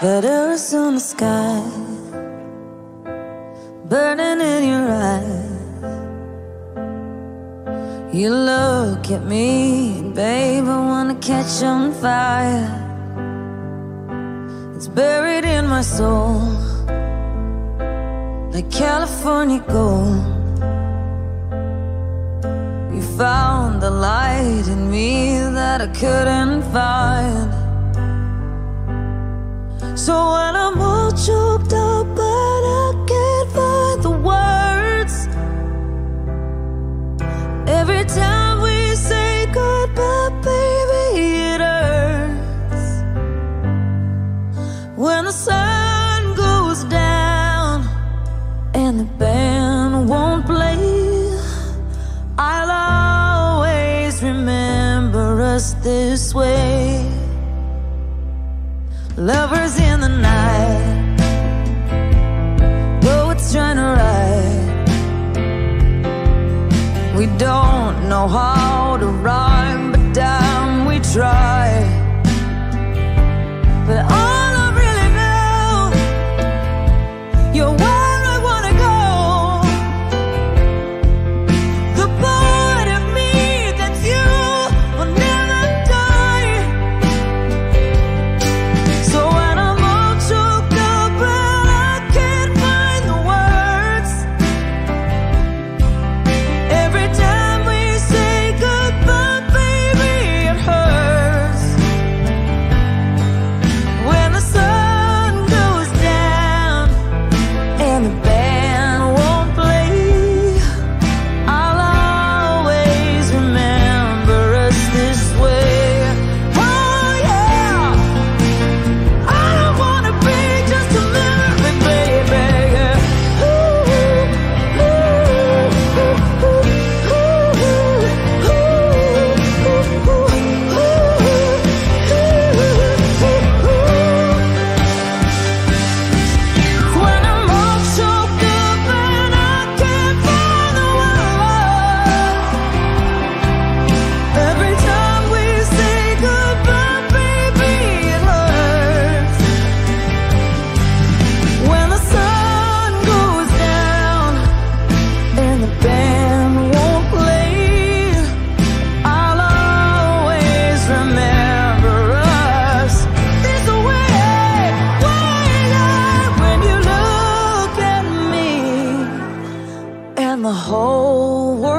Letters on the sky, burning in your eyes. You look at me, babe, I wanna catch on fire. It's buried in my soul, like California gold. You found the light in me that I couldn't find. So when I'm all choked up but I can't find the words, every time we say goodbye, baby, it hurts. When the sun goes down and the band won't play, I'll always remember us this way. Lovers in the night, poets trying to write. We don't know how to rhyme, but damn, we try. But all I really know, you're where I wanna go. The part of me that's you will never die. So when I'm all choked up and I can't find the words, every time we say goodbye, baby, it hurts. When the sun goes down and the band won't play, I'll always remember us this way. Oh yeah, I don't wanna be just a memory, baby. Ooh, ooh, ooh, when I'm all choked up and I can't find the words, every time we say goodbye, baby, it hurts. When the sun goes down and the band won't play, I'll always remember us this way. When you look at me and the whole world